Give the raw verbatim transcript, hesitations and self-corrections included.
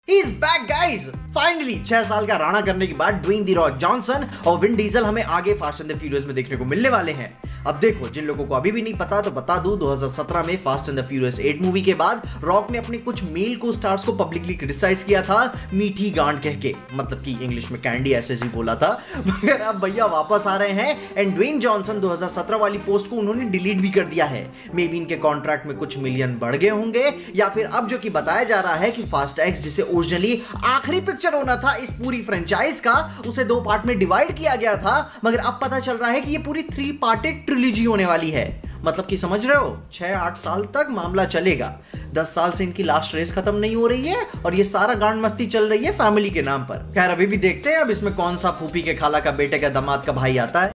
He is back guys! Finally छह साल का राणा करने के बाद ड्वेन द रॉक जॉनसन और विन डीजल हमें आगे फास्ट एंड द फ्यूरियस में देखने को मिलने वाले हैं। अब देखो, जिन लोगों को अभी भी नहीं पता तो बता दूं, दो हज़ार सत्रह में Fast and the Furious eight movie के बाद रॉक ने अपने कुछ मेल को स्टार्स को पब्लिकली क्रिटिसाइज किया था मीठी गांड कह के, मतलब कि इंग्लिश में कैंडी ऐसे ही बोला था। मगर अब भैया वापस आ रहे हैं एंड ड्वेन जॉनसन दो हज़ार सत्रह वाली पोस्ट को उन्होंने डिलीट भी कर दिया है। मे बी इनके कॉन्ट्रैक्ट में कुछ मिलियन बढ़ गए होंगे, या फिर अब जो कि बताया जा रहा है कि फास्ट एक्स जिसे ओरिजिनली आखिरी पिक्चर होना था इस पूरी फ्रेंचाइज का, उसे दो पार्ट में डिवाइड किया गया था, मगर अब पता चल रहा है कि ये पूरी थ्री पार्टेड ट्रिलॉजी होने वाली है। मतलब कि समझ रहे हो, छह आठ साल तक मामला चलेगा। दस साल से इनकी लास्ट रेस खत्म नहीं हो रही है और ये सारा गांड मस्ती चल रही है फैमिली के नाम पर। खैर अभी भी देखते हैं अब इसमें कौन सा फूफी के खाला का बेटे का दामाद का भाई आता है।